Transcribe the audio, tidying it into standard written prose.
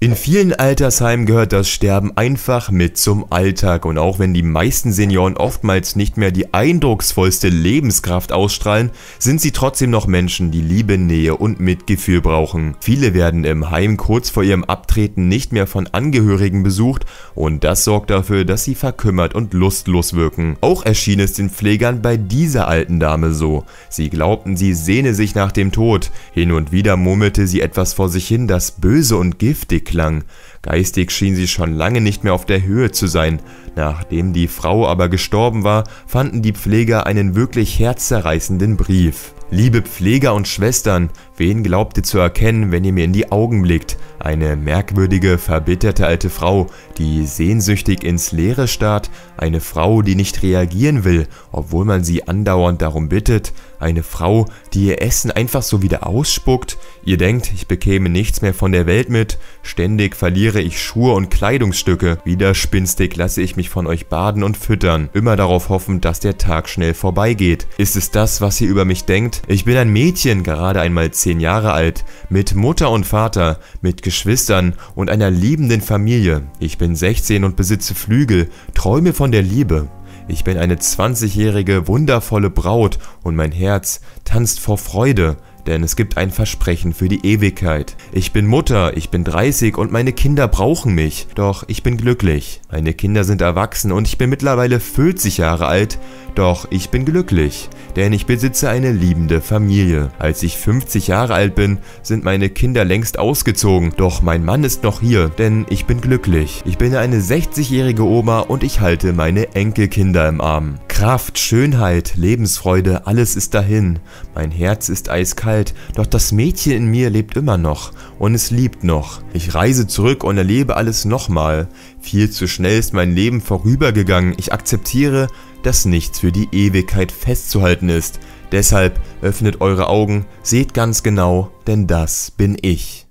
In vielen Altersheimen gehört das Sterben einfach mit zum Alltag und auch wenn die meisten Senioren oftmals nicht mehr die eindrucksvollste Lebenskraft ausstrahlen, sind sie trotzdem noch Menschen, die Liebe, Nähe und Mitgefühl brauchen. Viele werden im Heim kurz vor ihrem Abtreten nicht mehr von Angehörigen besucht und das sorgt dafür, dass sie verkümmert und lustlos wirken. Auch erschien es den Pflegern bei dieser alten Dame so. Sie glaubten, sie sehne sich nach dem Tod. Hin und wieder murmelte sie etwas vor sich hin, das böse und giftig klang. Geistig schien sie schon lange nicht mehr auf der Höhe zu sein. Nachdem die Frau aber gestorben war, fanden die Pfleger einen wirklich herzzerreißenden Brief. Liebe Pfleger und Schwestern, wen glaubt ihr zu erkennen, wenn ihr mir in die Augen blickt? Eine merkwürdige, verbitterte alte Frau, die sehnsüchtig ins Leere starrt, eine Frau, die nicht reagieren will, obwohl man sie andauernd darum bittet, eine Frau, die ihr Essen einfach so wieder ausspuckt. Ihr denkt, ich bekäme nichts mehr von der Welt mit, ständig verliere ich Schuhe und Kleidungsstücke, widerspinstig lasse ich mich von euch baden und füttern, immer darauf hoffend, dass der Tag schnell vorbeigeht. Ist es das, was ihr über mich denkt? Ich bin ein Mädchen, gerade einmal 10 Jahre alt, mit Mutter und Vater, mit Geschwistern und einer liebenden Familie. Ich bin 16 und besitze Flügel, träume von der Liebe. Ich bin eine 20-jährige, wundervolle Braut und mein Herz tanzt vor Freude, denn es gibt ein Versprechen für die Ewigkeit. Ich bin Mutter, ich bin 30 und meine Kinder brauchen mich, doch ich bin glücklich. Meine Kinder sind erwachsen und ich bin mittlerweile 40 Jahre alt, doch ich bin glücklich, denn ich besitze eine liebende Familie. Als ich 50 Jahre alt bin, sind meine Kinder längst ausgezogen, doch mein Mann ist noch hier, denn ich bin glücklich. Ich bin eine 60-jährige Oma und ich halte meine Enkelkinder im Arm. Kraft, Schönheit, Lebensfreude, alles ist dahin. Mein Herz ist eiskalt, doch das Mädchen in mir lebt immer noch und es liebt noch. Ich reise zurück und erlebe alles nochmal. Viel zu schnell ist mein Leben vorübergegangen. Ich akzeptiere, dass nichts für die Ewigkeit festzuhalten ist. Deshalb öffnet eure Augen, seht ganz genau, denn das bin ich.